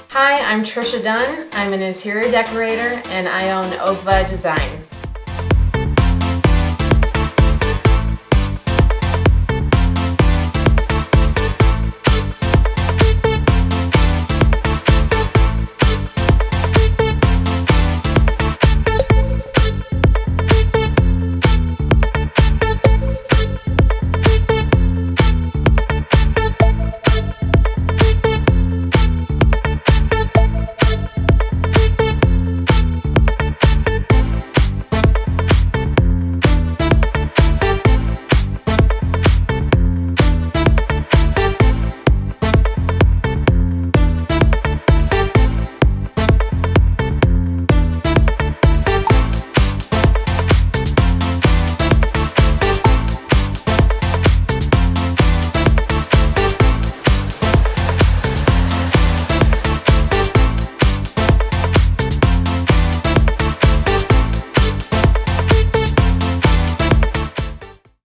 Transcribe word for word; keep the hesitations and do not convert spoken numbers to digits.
Hi, I'm Trisha Dunn. I'm an interior decorator and I own Oakva Design.